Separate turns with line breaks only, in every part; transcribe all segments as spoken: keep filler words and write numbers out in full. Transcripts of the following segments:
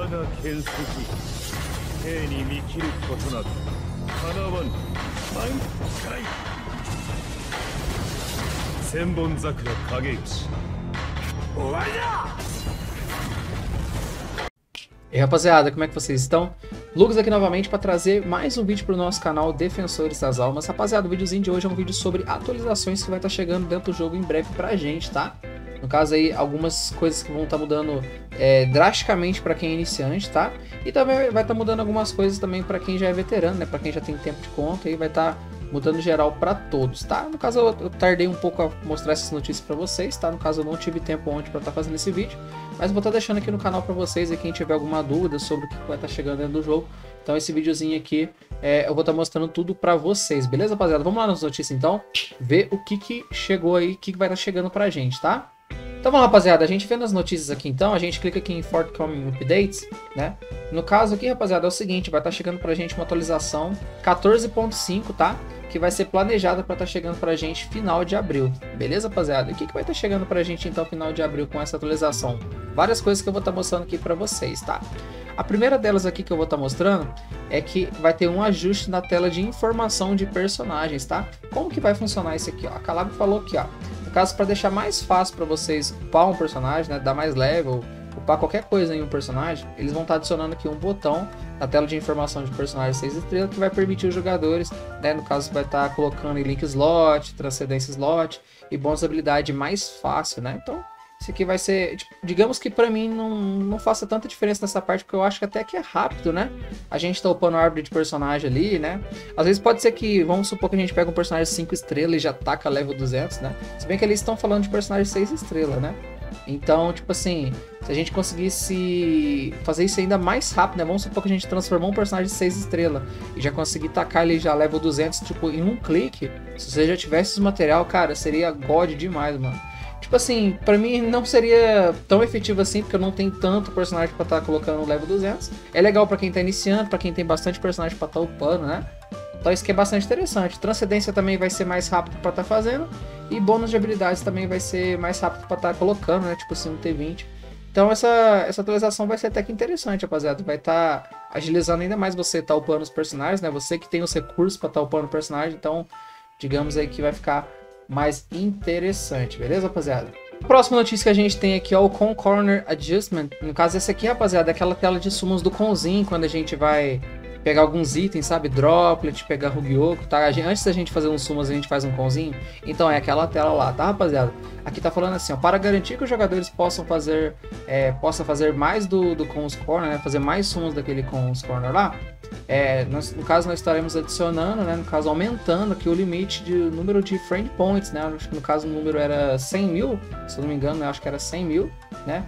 E aí, rapaziada, como é que vocês estão? Lucas aqui novamente para trazer mais um vídeo para o nosso canal Defensores das Almas. Rapaziada, o videozinho de hoje é um vídeo sobre atualizações que vai estar chegando dentro do jogo em breve pra gente, tá? No caso aí, algumas coisas que vão estar mudando é, drasticamente para quem é iniciante, tá? E também vai estar mudando algumas coisas também para quem já é veterano, né? Para quem já tem tempo de conta, e vai estar mudando geral para todos, tá? No caso eu, eu tardei um pouco a mostrar essas notícias para vocês, tá? No caso eu não tive tempo ontem para estar fazendo esse vídeo, mas vou estar deixando aqui no canal para vocês, e quem tiver alguma dúvida sobre o que vai estar chegando dentro do jogo, então esse videozinho aqui é, eu vou estar mostrando tudo para vocês, beleza, rapaziada? Vamos lá nas notícias então, ver o que que chegou aí, o que que vai estar chegando pra gente, tá? Então vamos lá, rapaziada, a gente vendo as notícias aqui então, a gente clica aqui em Forthcoming Updates, né? No caso aqui, rapaziada, é o seguinte, vai estar chegando pra gente uma atualização quatorze ponto cinco, tá? Que vai ser planejada para estar chegando pra gente final de abril, beleza, rapaziada? E o que que vai estar chegando pra gente então final de abril com essa atualização? Várias coisas que eu vou estar mostrando aqui pra vocês, tá? A primeira delas aqui que eu vou estar mostrando é que vai ter um ajuste na tela de informação de personagens, tá? Como que vai funcionar isso aqui, ó? A Calab falou aqui, ó. No caso, para deixar mais fácil para vocês upar um personagem, né, dar mais level, upar qualquer coisa em um personagem, eles vão estar adicionando aqui um botão na tela de informação de personagem seis estrelas que vai permitir os jogadores, né, no caso vai estar colocando em link slot, transcendência slot e bônus habilidade mais fácil, né? Então, isso aqui vai ser, tipo, digamos que pra mim não, não faça tanta diferença nessa parte, porque eu acho que até que é rápido, né? A gente tá upando a árvore de personagem ali, né? Às vezes pode ser que, vamos supor que a gente pega um personagem cinco estrelas e já taca level duzentos, né? Se bem que eles estão falando de personagem seis estrelas, né? Então, tipo assim, se a gente conseguisse fazer isso ainda mais rápido, né? Vamos supor que a gente transformou um personagem de seis estrelas e já conseguir tacar ele já level duzentos, tipo, em um clique. Se você já tivesse esse material, cara, seria God demais, mano. Tipo assim, pra mim não seria tão efetivo assim, porque eu não tenho tanto personagem pra estar colocando no level duzentos. É legal pra quem tá iniciando, pra quem tem bastante personagem pra estar upando, né? Então isso que é bastante interessante. Transcendência também vai ser mais rápido pra estar fazendo. E bônus de habilidades também vai ser mais rápido pra estar colocando, né? Tipo assim, um T vinte. Então essa, essa atualização vai ser até que interessante, rapaziada. Vai estar agilizando ainda mais você estar upando os personagens, né? Você que tem os recursos pra estar upando o personagem. Então, digamos aí que vai ficar mais interessante, beleza, rapaziada? A próxima notícia que a gente tem aqui é o Con Corner Adjustment. No caso, esse aqui, rapaziada, é aquela tela de sumos do Conzinho, quando a gente vai pegar alguns itens, sabe? Droplet, pegar Rugyoko, tá? A gente, antes da gente fazer uns sumos, a gente faz um Conzinho. Então é aquela tela lá, tá, rapaziada? Aqui tá falando assim, ó, para garantir que os jogadores possam fazer, é, possam fazer mais do, do Cons Corner, né? Fazer mais sumos daquele Cons Corner lá. É, nós, no caso nós estaremos adicionando, né, no caso aumentando aqui o limite de número de friend points, né, acho que no caso o número era cem mil, se eu não me engano, eu acho que era cem mil, né,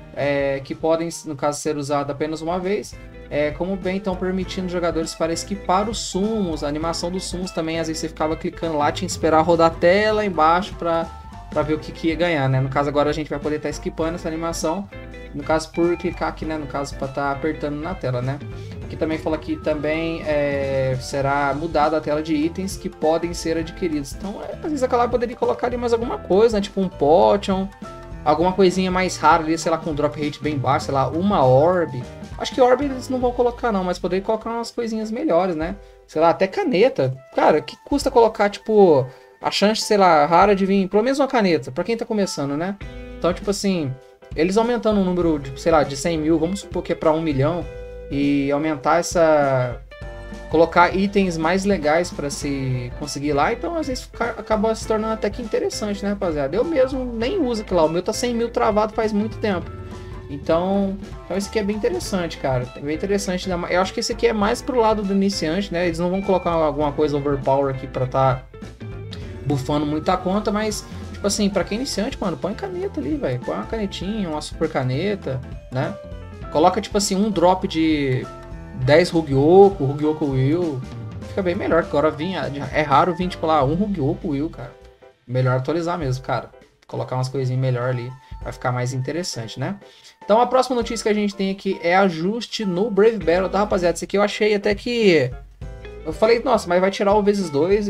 é, que podem no caso ser usados apenas uma vez, é, como bem então permitindo jogadores para esquipar os sumos, a animação dos sumos também, às vezes você ficava clicando lá, tinha que esperar rodar até lá embaixo para para ver o que, que ia ganhar, né, no caso agora a gente vai poder estar esquipando essa animação, no caso por clicar aqui, né, no caso para estar apertando na tela, né. Aqui também fala que também é, será mudada a tela de itens que podem ser adquiridos. Então, é, às vezes a Calab poderia colocar ali mais alguma coisa, né? Tipo um potion, alguma coisinha mais rara ali, sei lá, com drop rate bem baixo, sei lá, uma orb. Acho que orb eles não vão colocar não, mas poderia colocar umas coisinhas melhores, né? Sei lá, até caneta. Cara, que custa colocar, tipo, a chance, sei lá, rara de vir, pelo menos uma caneta, pra quem tá começando, né? Então, tipo assim, eles aumentando o número, de, sei lá, de cem mil, vamos supor que é pra um milhão, e aumentar essa, colocar itens mais legais para se conseguir lá, então às vezes acaba se tornando até que interessante, né, rapaziada? Eu mesmo nem uso aquilo lá, o meu tá cem mil travado faz muito tempo, então, então esse aqui é bem interessante, cara, é bem interessante. Eu acho que esse aqui é mais pro lado do iniciante, né? Eles não vão colocar alguma coisa overpower aqui para tá bufando muita conta, mas tipo assim, para quem é iniciante, mano, põe caneta ali, velho, põe uma canetinha, uma super caneta, né? Coloca, tipo assim, um drop de dez Rugyoko, Rugyoko Will. Fica bem melhor, que agora vinha, é raro vir, tipo lá, um Rugyoko Will, cara. Melhor atualizar mesmo, cara. Colocar umas coisinhas melhor ali, vai ficar mais interessante, né? Então a próxima notícia que a gente tem aqui é ajuste no Brave Battle, tá, rapaziada? Isso aqui eu achei até que... Eu falei, nossa, mas vai tirar o vezes dois e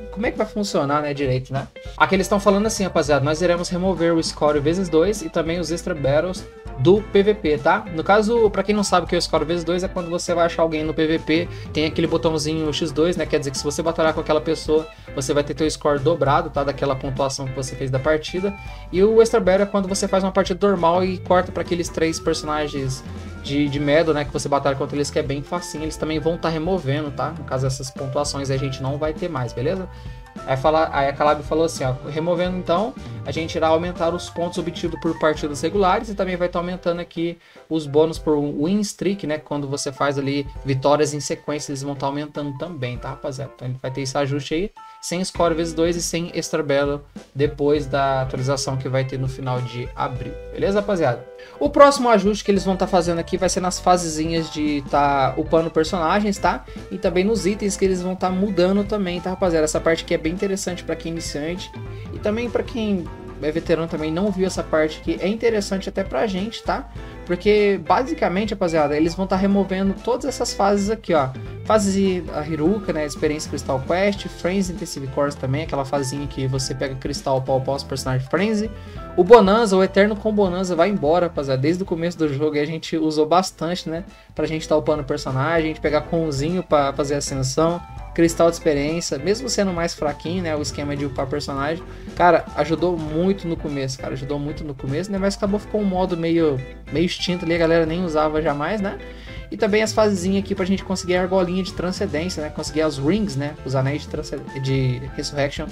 como é que vai funcionar, né, direito, né? Aqui eles estão falando assim, rapaziada, nós iremos remover o score vezes dois e também os extra battles do P V P, tá? No caso, pra quem não sabe o que é o score vezes dois, é quando você vai achar alguém no P V P, tem aquele botãozinho X dois, né? Quer dizer que se você batalhar com aquela pessoa, você vai ter teu score dobrado, tá? Daquela pontuação que você fez da partida. E o extra battle é quando você faz uma partida normal e corta pra aqueles três personagens de, de Medal, né? Que você batalha contra eles, que é bem facinho. Eles também vão estar tá removendo, tá? No caso, essas pontuações a gente não vai ter mais, beleza? Aí, fala, aí a Calab falou assim, ó, removendo então, a gente irá aumentar os pontos obtidos por partidas regulares e também vai estar tá aumentando aqui os bônus por win streak, né? Quando você faz ali vitórias em sequência, eles vão estar tá aumentando também, tá, rapaziada? Então ele vai ter esse ajuste aí, sem score vezes dois e sem extra battle depois da atualização que vai ter no final de abril, beleza, rapaziada? O próximo ajuste que eles vão estar tá fazendo aqui vai ser nas fasezinhas de estar tá upando personagens, tá? E também nos itens que eles vão estar tá mudando também, tá, rapaziada? Essa parte aqui é bem interessante para quem é iniciante e também para quem é veterano também não viu essa parte aqui, é interessante até pra gente, tá? Porque basicamente, rapaziada, eles vão estar tá removendo todas essas fases aqui, ó. Fase a Hiruka, né, Experiência Crystal Quest, Frenzy Intensive Course também, aquela fazinha que você pega cristal pau pau os personagens Frenzy. O Bonanza, o Eterno com Bonanza vai embora, rapaziada, desde o começo do jogo e a gente usou bastante, né, pra gente estar tá upando o personagem, a gente pegar conzinho pra fazer ascensão. Cristal de experiência, mesmo sendo mais fraquinho, né, o esquema de upar personagem, cara, ajudou muito no começo, cara, ajudou muito no começo, né, mas acabou ficou um modo meio, meio extinto ali, a galera nem usava jamais, né, e também as fasezinhas aqui pra gente conseguir a argolinha de transcendência, né, conseguir as rings, né, os anéis de, de Resurrection,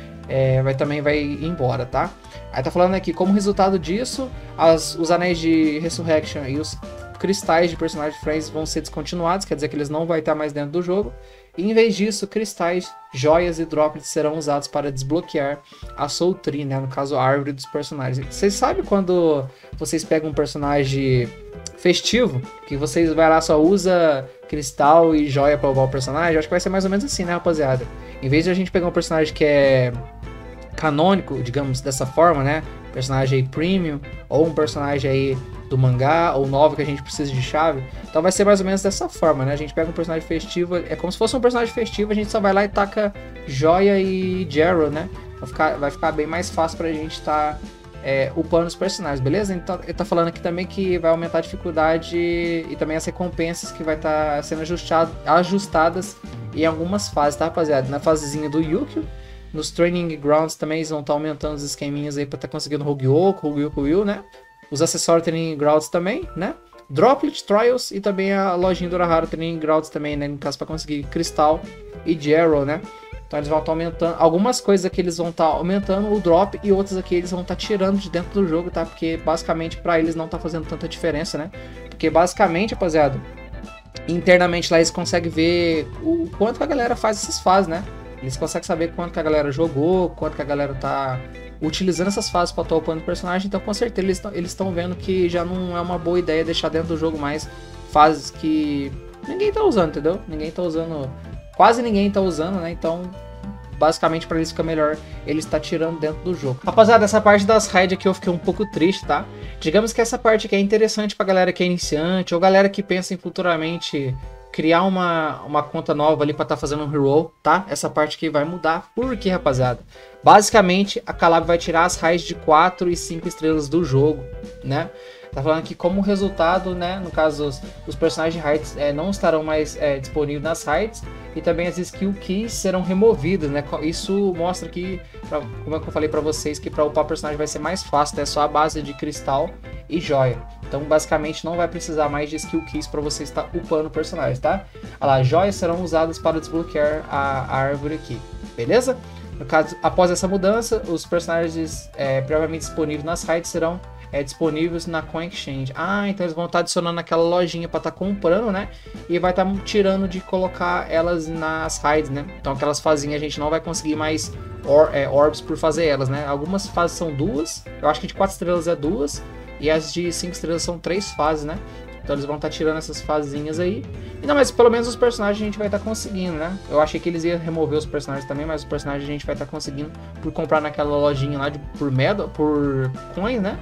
é, vai, também vai ir embora, tá, aí tá falando aqui, como resultado disso, as, os anéis de Resurrection e os cristais de personagem Friends vão ser descontinuados, quer dizer que eles não vão estar mais dentro do jogo. E em vez disso, cristais, joias e droplets serão usados para desbloquear a Soul Tree, né? No caso, a árvore dos personagens. Vocês sabem quando vocês pegam um personagem festivo, que vocês vai lá só usa cristal e joia para upar o personagem? Eu acho que vai ser mais ou menos assim, né, rapaziada? Em vez de a gente pegar um personagem que é canônico, digamos dessa forma, né? Personagem aí premium, ou um personagem aí do mangá, ou novo que a gente precisa de chave, então vai ser mais ou menos dessa forma, né? A gente pega um personagem festivo, é como se fosse um personagem festivo, a gente só vai lá e taca joia e Gerald, né? Vai ficar, vai ficar bem mais fácil pra gente estar tá, é, upando os personagens, beleza? Então ele tá falando aqui também que vai aumentar a dificuldade e também as recompensas que vai estar tá sendo ajustado, ajustadas em algumas fases, tá, rapaziada? Na fasezinha do Yukio, nos Training Grounds também eles vão estar tá aumentando os esqueminhas aí pra estar tá conseguindo Hogyoku, Hogyoku Will, né? Os acessórios Training Grounds também, né? Droplet Trials e também a lojinha do Urahara Training Grounds também, né? No caso, para conseguir Cristal e Gerald, né? Então eles vão estar tá aumentando. Algumas coisas aqui eles vão estar tá aumentando o drop e outras aqui eles vão estar tá tirando de dentro do jogo, tá? Porque basicamente para eles não tá fazendo tanta diferença, né? Porque basicamente, rapaziada, internamente lá eles conseguem ver o quanto que a galera faz essas fases, né? Eles conseguem saber quanto que a galera jogou, quanto que a galera tá utilizando essas fases para estar upando o personagem, então com certeza eles estão vendo que já não é uma boa ideia deixar dentro do jogo mais fases que ninguém tá usando, entendeu? Ninguém tá usando, quase ninguém tá usando, né? Então, basicamente para eles ficar melhor, ele está tirando dentro do jogo. Rapaziada, essa parte das raids aqui eu fiquei um pouco triste, tá? Digamos que essa parte aqui é interessante pra galera que é iniciante, ou galera que pensa em futuramente criar uma, uma conta nova ali para estar tá fazendo um reroll, tá? Essa parte aqui vai mudar. Por quê, rapaziada? Basicamente, a Calab vai tirar as raids de quatro e cinco estrelas do jogo, né? Tá falando que como resultado, né? No caso, os, os personagens raids é, não estarão mais é, disponíveis nas raids e também as skill keys serão removidas, né? Isso mostra que, pra, como é que eu falei para vocês, que para upar o personagem vai ser mais fácil, né? Só a base de cristal e joia. Então, basicamente, não vai precisar mais de skill keys para você estar upando o personagem, tá? Olha lá, joias serão usadas para desbloquear a, a árvore aqui, beleza? No caso, após essa mudança, os personagens é, previamente disponíveis nas raids serão é, disponíveis na Coin Exchange. Ah, então eles vão estar adicionando aquela lojinha para estar comprando, né? E vai estar tirando de colocar elas nas raids, né? Então aquelas fazinhas a gente não vai conseguir mais or, é, orbs por fazer elas, né? Algumas fases são duas, eu acho que de quatro estrelas é duas, e as de cinco estrelas são três fases, né? Então eles vão estar tirando essas fazinhas aí. E não, mas pelo menos os personagens a gente vai estar conseguindo, né? Eu achei que eles iam remover os personagens também, mas os personagens a gente vai estar conseguindo por comprar naquela lojinha lá de, por medal, por coin, né?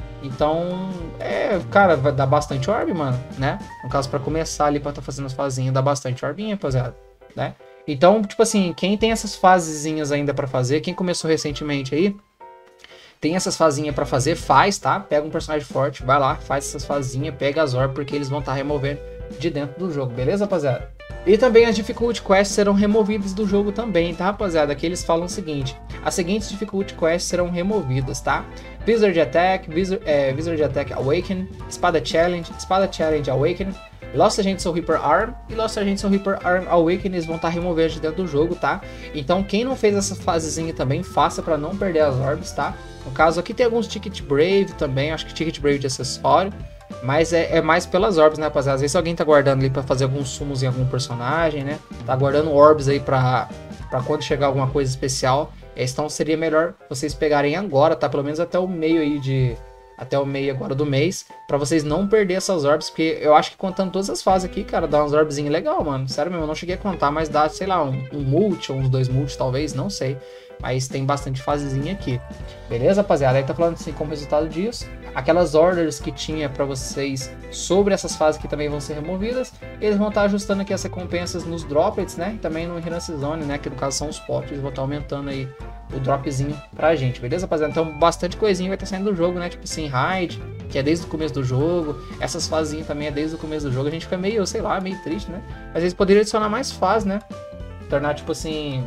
Então, é, cara, vai dar bastante orb, mano, né? No caso, pra começar ali, pra estar tá fazendo as fazinhas, dá bastante orbinha, rapaziada, né? Então, tipo assim, quem tem essas fasezinhas ainda pra fazer, quem começou recentemente aí, tem essas fazinhas pra fazer, faz, tá? Pega um personagem forte, vai lá, faz essas fazinhas, pega as orbs, porque eles vão estar tá removendo de dentro do jogo, beleza, rapaziada? E também as Difficulty Quests serão removidas do jogo também, tá, rapaziada? Aqui eles falam o seguinte: as seguintes Difficulty Quests serão removidas, tá? Wizard Attack, Wizard, é, Wizard Attack Awaken, Espada Challenge, Espada Challenge Awaken, Lost Agent Soul Reaper Arm e Lost Agent Soul Reaper Arm Awaken, eles vão estar tá removendo de dentro do jogo, tá? Então quem não fez essa fasezinha também, faça pra não perder as orbs, tá? No caso aqui tem alguns Ticket Brave também, acho que Ticket Brave de acessório. Mas é, é mais pelas orbs, né, rapaziada? Às vezes alguém tá guardando ali pra fazer alguns sumos em algum personagem, né? Tá guardando orbs aí pra, pra quando chegar alguma coisa especial. Então seria melhor vocês pegarem agora, tá? Pelo menos até o meio aí de... Até o meio agora do mês, pra vocês não perder essas orbs, porque eu acho que contando todas as fases aqui, cara, dá umas orbzinhas legal, mano. Sério mesmo, eu não cheguei a contar, mas dá, sei lá, um, um multi, ou uns dois multi, talvez, não sei. Mas tem bastante fasezinha aqui. Beleza, rapaziada? Aí tá falando assim, como resultado disso, aquelas orders que tinha pra vocês sobre essas fases que também vão ser removidas, eles vão estar ajustando aqui as recompensas nos droplets, né? E também no Enhance Zone, né? Que no caso são os potes, eles vão estar aumentando aí o dropzinho pra gente, beleza, rapaziada? Então bastante coisinha vai estar saindo do jogo, né? Tipo assim, raid, que é desde o começo do jogo. Essas fasezinhas também é desde o começo do jogo. A gente fica meio, sei lá, meio triste, né? Mas eles poderiam adicionar mais fases, né? Tornar, tipo assim,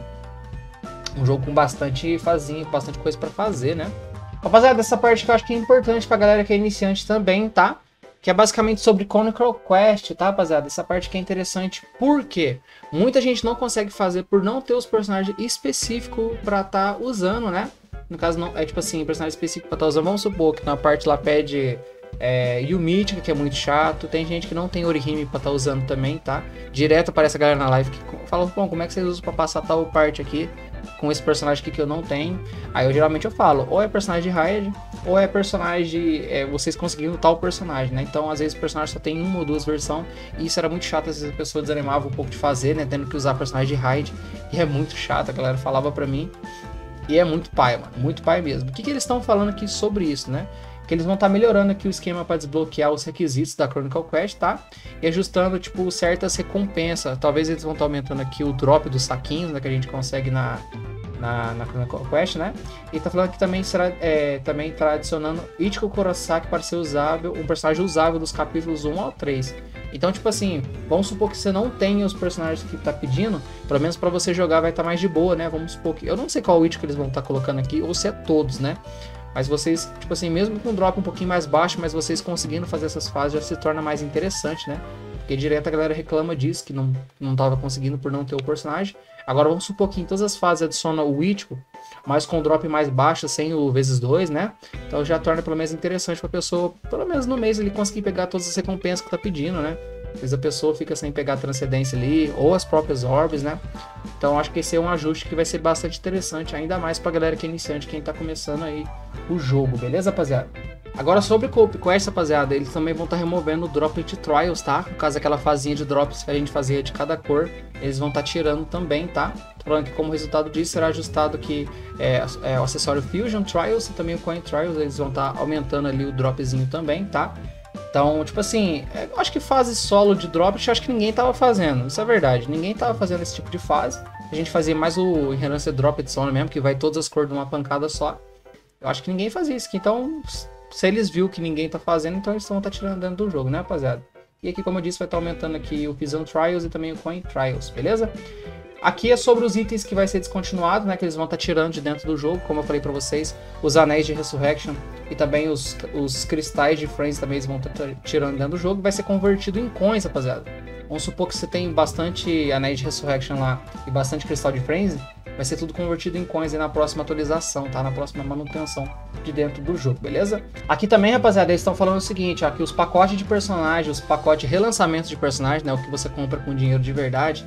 um jogo com bastante fazinha, bastante coisa pra fazer, né? Rapaziada, essa parte que eu acho que é importante pra galera que é iniciante também, tá? Que é basicamente sobre Chronicle Quest, tá, rapaziada? Essa parte que é interessante, porque muita gente não consegue fazer por não ter os personagens específicos pra tá usando, né? No caso, não é tipo assim, personagem específico pra tá usando. Vamos supor que na parte lá pede é, Yu-Mítica, que é muito chato. Tem gente que não tem Orihime pra tá usando também, tá? Direto aparece a galera na live que fala, bom, como é que vocês usam pra passar tal parte aqui com esse personagem aqui que eu não tenho? Aí eu geralmente eu falo, ou é personagem de raid, ou é personagem, é, vocês conseguindo tal personagem, né? Então às vezes o personagem só tem uma ou duas versões, e isso era muito chato, às vezes a pessoa desanimava um pouco de fazer, né? Tendo que usar personagem de raid, e é muito chato, a galera falava pra mim, e é muito pai, mano, muito pai mesmo. O que que eles estão falando aqui sobre isso, né? Que eles vão estar tá melhorando aqui o esquema para desbloquear os requisitos da Chronicle Quest, tá? E ajustando, tipo, certas recompensas. Talvez eles vão estar tá aumentando aqui o drop dos saquinhos, né? Que a gente consegue na, na, na Chronicle Quest, né? E tá falando que também será, é, também tá adicionando Ichigo Kurosaki para ser usável, um personagem usável dos capítulos um ao três. Então, tipo assim, vamos supor que você não tenha os personagens que tá pedindo, pelo menos para você jogar vai estar tá mais de boa, né? Vamos supor que... Eu não sei qual Ichigo que eles vão estar tá colocando aqui, ou se é todos, né? Mas vocês, tipo assim, mesmo com um drop um pouquinho mais baixo, mas vocês conseguindo fazer essas fases já se torna mais interessante, né? Porque direto a galera reclama disso, que não, não tava conseguindo por não ter o personagem. Agora vamos supor que em todas as fases adiciona o Ichigo, mas com um drop mais baixo, sem o vezes dois, né? Então já torna pelo menos interessante pra pessoa, pelo menos no mês, ele conseguir pegar todas as recompensas que tá pedindo, né? Às vezes a pessoa fica sem pegar a transcendência ali, ou as próprias orbs, né? Então acho que esse é um ajuste que vai ser bastante interessante, ainda mais pra galera que é iniciante, quem tá começando aí o jogo, beleza, rapaziada? Agora sobre Coop Quest, rapaziada, eles também vão estar tá removendo o Droplet Trials, tá? No caso, aquela fazinha de drops que a gente fazia de cada cor, eles vão estar tá tirando também, tá? Tô falando que como resultado disso será ajustado que é, é, o acessório Fusion Trials e também o Coin Trials, eles vão estar tá aumentando ali o dropzinho também, tá? Então, tipo assim, eu acho que fase solo de drop, eu acho que ninguém tava fazendo, isso é verdade, ninguém tava fazendo esse tipo de fase. A gente fazia mais o Enhanced Droplet Zone mesmo, que vai todas as cores de uma pancada só. Eu acho que ninguém fazia isso aqui, então se eles viram que ninguém tá fazendo, então eles vão estar tá tirando dentro do jogo, né, rapaziada? E aqui, como eu disse, vai estar tá aumentando aqui o Fusion Trials e também o Coin Trials, beleza? Aqui é sobre os itens que vai ser descontinuado, né, que eles vão estar tá tirando de dentro do jogo, como eu falei pra vocês, os anéis de Resurrection e também os, os cristais de Frenzy também eles vão estar tá tirando dentro do jogo, vai ser convertido em coins, rapaziada. Vamos supor que você tem bastante anéis de Resurrection lá e bastante cristal de Frenzy, vai ser tudo convertido em coins aí na próxima atualização, tá? Na próxima manutenção de dentro do jogo, beleza? Aqui também, rapaziada, eles estão falando o seguinte, ó, que os pacotes de personagem, os pacotes de relançamento de personagem, né, o que você compra com dinheiro de verdade,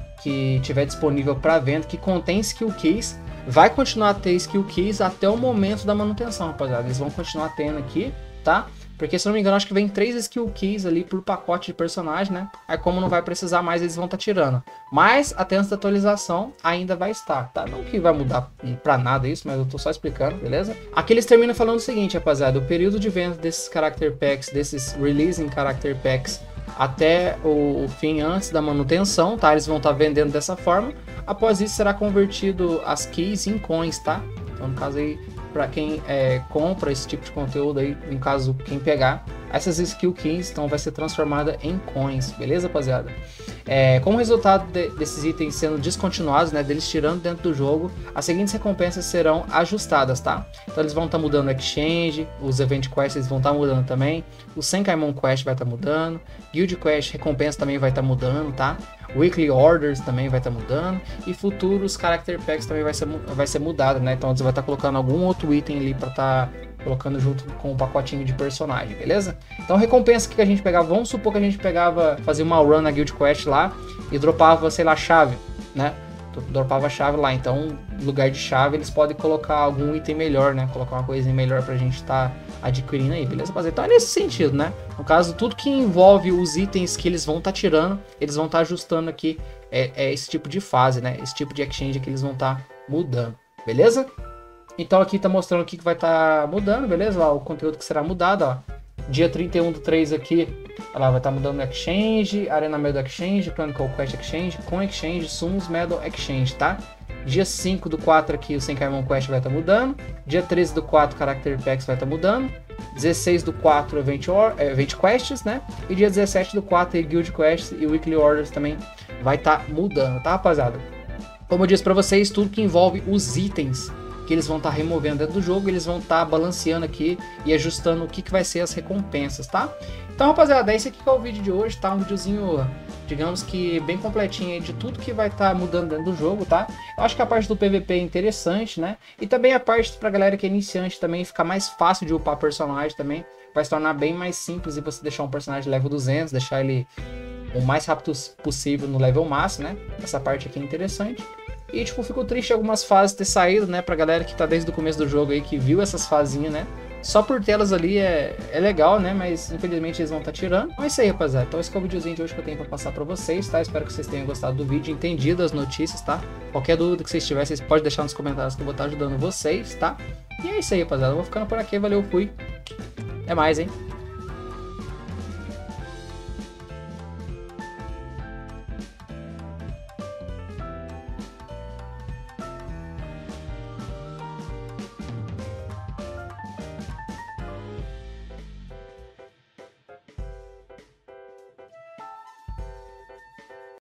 que tiver disponível para venda, que contém skill keys, vai continuar a ter skill keys até o momento da manutenção, rapaziada. Eles vão continuar tendo aqui, tá? Porque, se não me engano, acho que vem três skill keys ali por pacote de personagem, né? Aí, como não vai precisar mais, eles vão estar tá tirando. Mas, até antes da atualização, ainda vai estar, tá? Não que vai mudar pra nada isso, mas eu tô só explicando, beleza? Aqui eles terminam falando o seguinte, rapaziada. O período de venda desses Character Packs, desses Releasing Character Packs, até o, o fim antes da manutenção, tá? Eles vão estar tá vendendo dessa forma. Após isso será convertido as keys em coins, tá? Então no caso aí, para quem é, compra esse tipo de conteúdo aí, no caso quem pegar, essas skill keys então vai ser transformada em coins, beleza, rapaziada? É, como resultado de, desses itens sendo descontinuados, né, deles tirando dentro do jogo, as seguintes recompensas serão ajustadas, tá? Então eles vão estar tá mudando o exchange, os event quests eles vão estar tá mudando também, o Senkaimon quest vai estar tá mudando, guild quest recompensa também vai estar tá mudando, tá? Weekly orders também vai estar tá mudando, e futuros character packs também vai ser, vai ser mudado, né? Então você vai estar tá colocando algum outro item ali para estar tá colocando junto com o pacotinho de personagem, beleza? Então recompensa que a gente pegava, vamos supor que a gente pegava, fazia uma run na guild quest lá e dropava, sei lá, chave, né? Dropava a chave lá, então no lugar de chave eles podem colocar algum item melhor, né? Colocar uma coisinha melhor pra gente estar tá adquirindo aí, beleza? Então é nesse sentido, né? No caso, tudo que envolve os itens que eles vão estar tá tirando, eles vão estar tá ajustando aqui é, é esse tipo de fase, né? Esse tipo de exchange que eles vão estar tá mudando, beleza? Então aqui tá mostrando o que vai estar tá mudando, beleza? Ó, o conteúdo que será mudado, ó. Dia trinta e um do três aqui, ó lá, vai estar tá mudando o Exchange, Arena Medal Exchange, Chronicle Quest Exchange, Com Exchange, Summons Medal Exchange, tá? Dia cinco do quatro aqui, o Senkaimon Quest vai estar tá mudando. Dia treze do quatro, Character Packs vai estar tá mudando. dezesseis do quatro, Event, Or Event Quests, né? E dia dezessete do quatro, Guild Quests e Weekly Orders também vai estar tá mudando, tá, rapaziada? Como eu disse pra vocês, tudo que envolve os itens que eles vão estar tá removendo dentro do jogo, eles vão estar tá balanceando aqui e ajustando o que, que vai ser as recompensas, tá? Então, rapaziada, esse aqui que é o vídeo de hoje, tá? Um videozinho, digamos que bem completinho aí de tudo que vai estar tá mudando dentro do jogo, tá? Eu acho que a parte do P V P é interessante, né? E também a parte pra galera que é iniciante também, fica mais fácil de upar personagem também, vai se tornar bem mais simples e você deixar um personagem level duzentos, deixar ele o mais rápido possível no level máximo, né? Essa parte aqui é interessante. E, tipo, fico triste algumas fases ter saído, né? Pra galera que tá desde o começo do jogo aí, que viu essas fazinhas, né? Só por telas ali é, é legal, né? Mas, infelizmente, eles vão estar tá tirando. Então é isso aí, rapaziada. Então esse é o videozinho de hoje que eu tenho pra passar pra vocês, tá? Espero que vocês tenham gostado do vídeo, entendido as notícias, tá? Qualquer dúvida que vocês tiverem, vocês podem deixar nos comentários que eu vou estar ajudando vocês, tá? E é isso aí, rapaziada. Eu vou ficando por aqui. Valeu, fui. Até mais, hein?